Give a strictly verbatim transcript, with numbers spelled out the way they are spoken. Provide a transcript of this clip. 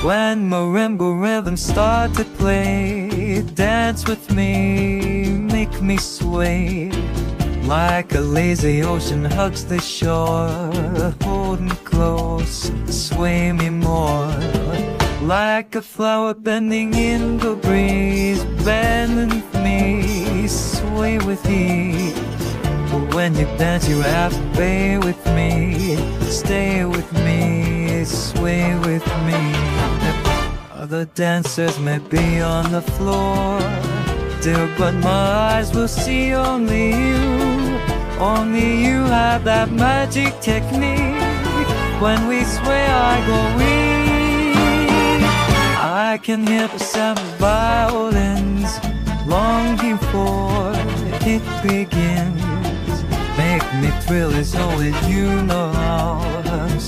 When marimba rhythms start to play, dance with me, make me sway. Like a lazy ocean hugs the shore, hold me close, sway me more. Like a flower bending in the breeze, bend with me, sway with ease. When you dance you have to play with me, stay with me, sway with me. Other dancers may be on the floor, dear, but my eyes will see only you. Only you have that magic technique. When we sway I go weak. I can hear the sound of violins long before it begins. Make me thrill as only you know how.